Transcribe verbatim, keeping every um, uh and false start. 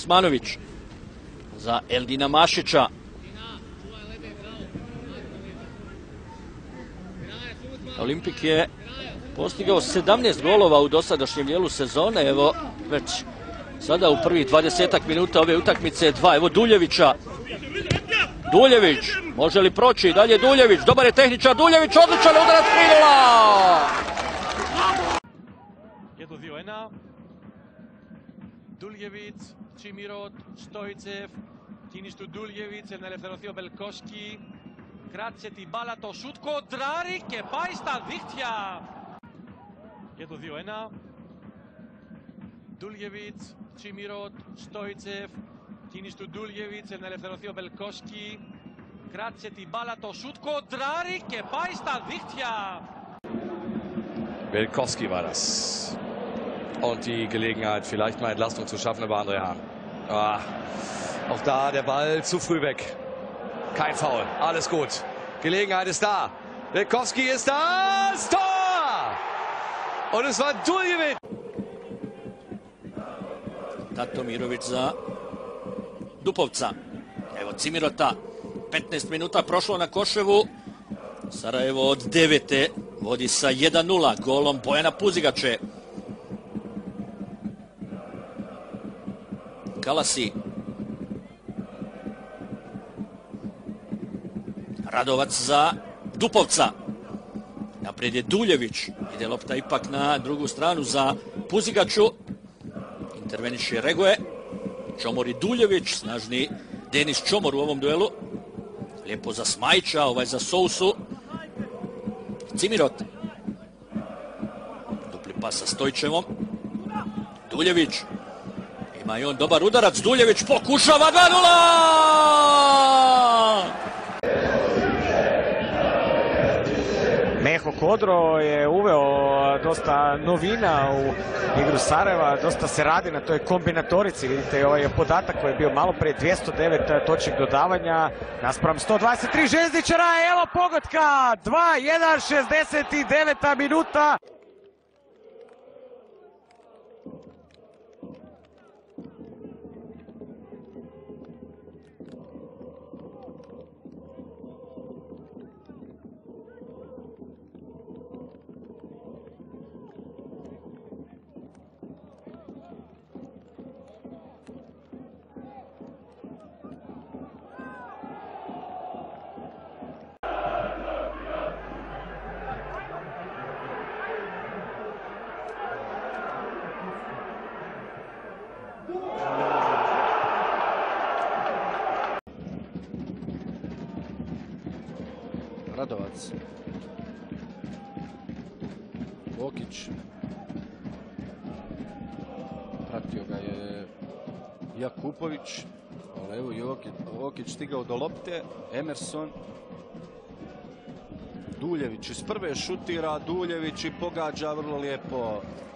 Osmanović za Eldina Mašića. Olimpik je postigao sedamnaest golova u dosadašnjem dijelu sezone. Evo već sada u prvih dvadesetak minuta ove utakmice dva. Evo Duljevića. Duljević, može li proći? Dalje Duljević, dobar je tehničar Duljević, odličan udarac Krinola! jedan dva jedan. Duljević, Čimirot, Stojcev, kiniš tu Duljević, na ελευθερωθεί Belkoski. Kratce ti bala to šutko, Drarik je paista Vihtja. jedan dva jedan. Duljević, Čimirot, Stojcev, kiniš tu Duljević, na ελευθερωθεί Belkoski. Kratce ti bala to šutko, Drarik je paista Vihtja. Belkoski war das. Und die Gelegenheit, vielleicht mal Entlastung zu schaffen über André Hahn. Ah, auch da der Ball zu früh weg. Kein Foul, alles gut. Gelegenheit ist da. Belkoski ist da, das Tor! Und es war Duljević. Tato Mirović za Dupovca. Evo Cimirota. petnaest minuta prošlo na Koševu. Sarajevo od devete vodi sa jedan nula golom Bojana Puzigače. Kalasi. Radovac za Dupovca. Naprijed je Duljević. Ide lopta ipak na drugu stranu za Puzigaču. Interveniše Regoje. Čomor i Duljević. Snažni Denis Čomor u ovom duelu. Lijepo za Smajića, ovaj za Sousu. Cimirot. Dupli pas sa Stojčevom. Duljević. Ima i on dobar udarac. Duljević pokušava dva nula! Meho Kodro je uveo dosta novina u igru Sarajeva, dosta se radi na toj kombinatorici. Vidite ovaj podatak koji je bio malo prije, dvjesto devet točnih dodavanja naspram sto dvadeset tri Željezničara. Evo pogotka, dva jedan, šezdeset deveta minuta. Radovac. Vokić. Pratio ga je Jakupović. Ali evo Vokić stigao do lopte. Emerson. Duljević iz prve šutira. Duljević i pogađa vrlo lijepo.